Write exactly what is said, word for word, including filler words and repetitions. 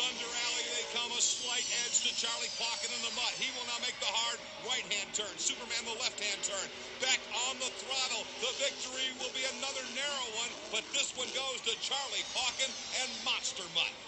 Thunder Alley, they come a slight edge to Charlie Pocket in the Mutt. He will now make the hard right-hand turn. Superman the left-hand turn. Back on the throttle. The victory will be another narrow one, but this one goes to Charlie Pocket and Monster Mutt.